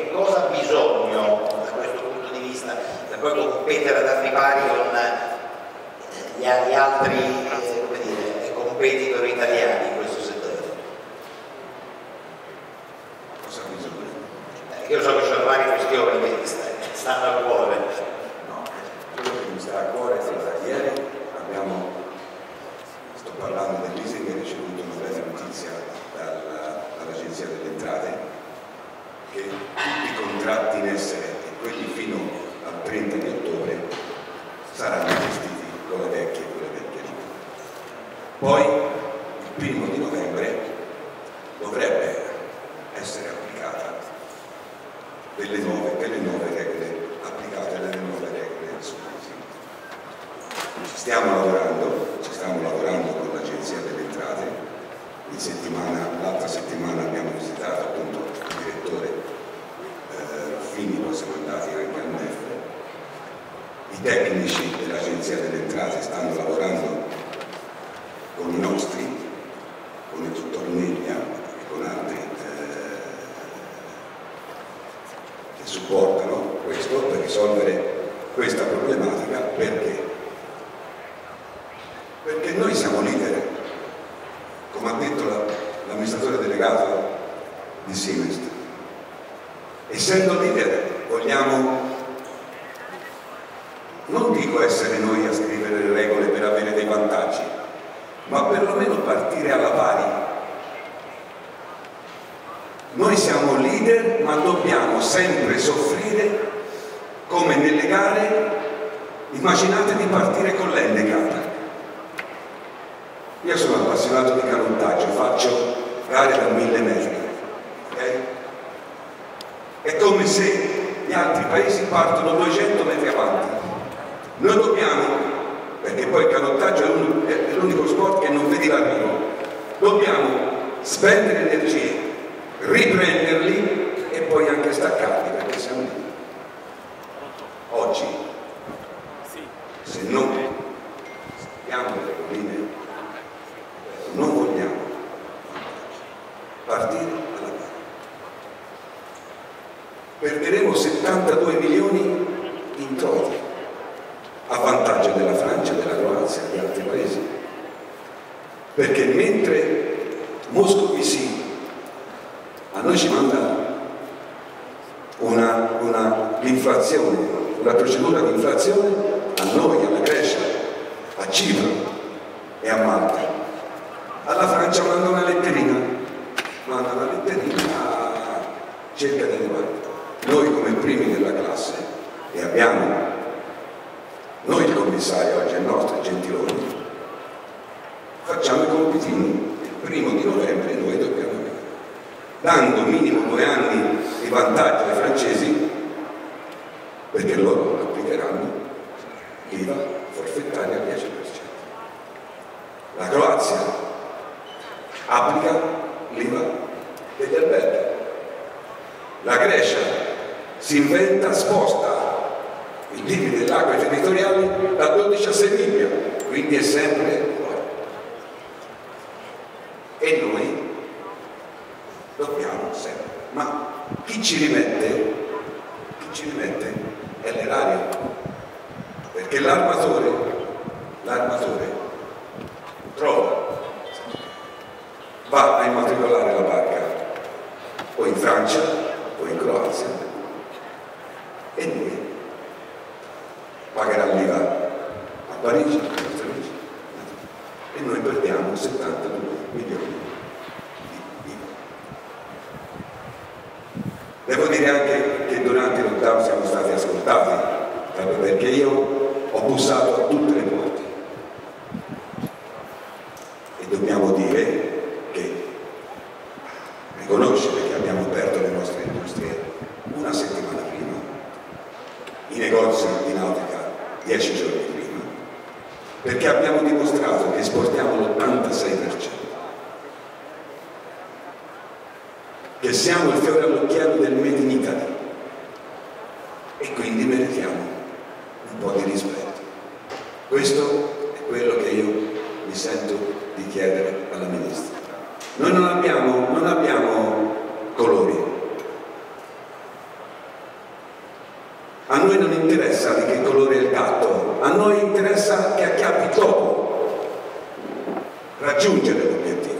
che cosa ha bisogno da questo punto di vista per poi competere ad armi pari con gli altri come dire, competitor italiani in questo settore? Cosa ha bisogno? Io so che ci sono varie questioni che stanno a cuore. No, quello che mi sta a cuore è che ieri sto parlando dell'ISE che ha ricevuto una bella notizia dall'Agenzia delle Entrate, che tutti i contratti in essere e quelli fino al 30 di ottobre saranno gestiti con le vecchie e con le vecchie linee. Poi il 1° di novembre dovrebbe essere applicata delle nuove regole applicate alle nuove regole sull'ISE. Ci stiamo lavorando con l'Agenzia delle Entrate. L'altra settimana abbiamo visitato appunto il direttore Fini, poi siamo andati anche al MEF. I tecnici dell'Agenzia delle Entrate stanno lavorando con i nostri, con il dottor Neglia e con altri che supportano questo per risolvere questa problematica. Perché noi siamo leader, come ha detto l'amministratore delegato di Siemens. Essendo leader vogliamo, non dico essere noi a scrivere le regole per avere dei vantaggi, ma perlomeno partire alla pari. Noi siamo leader, ma dobbiamo sempre soffrire come nelle gare. Immaginate di partire con l'handicap. Io sono appassionato di canottaggio, faccio gare da 1000 metri, okay? È come se gli altri paesi partono 200 metri avanti. Noi dobbiamo, perché poi il canottaggio è l'unico sport che non vedi l'arrivo, dobbiamo spendere energie, riprenderli e poi anche staccarli, perché siamo lì. Oggi, se non abbiamo le regoline, non vogliamo partire alla gara. Perderemo 72 milioni in introiti a vantaggio della Francia, della Croazia e di altri paesi, perché mentre Moscovici a noi ci manda l'inflazione, una procedura di inflazione a noi, alla Grecia, a Cipro e a Malta. Alla Francia manda una letterina cerca di arrivare. Noi come primi della classe, e abbiamo noi il commissario oggi è il nostro, Gentiloni, facciamo i compitini. Il 1° di novembre noi dobbiamo avere, dando minimo 2 anni di vantaggio ai francesi, perché loro applicheranno l'IVA forfettaria al 10%. La Croazia applica l'IVA degli alberghi. La Grecia si inventa, sposta i limiti delle acque territoriali da 12 a 6 miglia, quindi è sempre fuori. E noi dobbiamo sempre. Ma chi ci rimette è l'erario, perché l'armatore va a immatricolare la barca o in Francia o in Croazia e lui pagherà l'IVA a Parigi e noi perdiamo 72 milioni di IVA. Devo dire anche che durante il lockdown siamo stati ascoltati, proprio perché io ho bussato a tutte le porte e dobbiamo dire che riconoscere che abbiamo aperto le nostre industrie una settimana prima, i negozi di nautica 10 giorni prima, perché abbiamo dimostrato che esportiamo l'86%, che siamo il fiore all'occhiello del Made in Italy e quindi meritiamo un po' di rispetto. Questo è quello che io mi sento di chiedere alla Ministra. Noi non abbiamo colori, noi non interessa di che colore è il gatto, a noi interessa che acchiappi dopo, raggiungere l'obiettivo.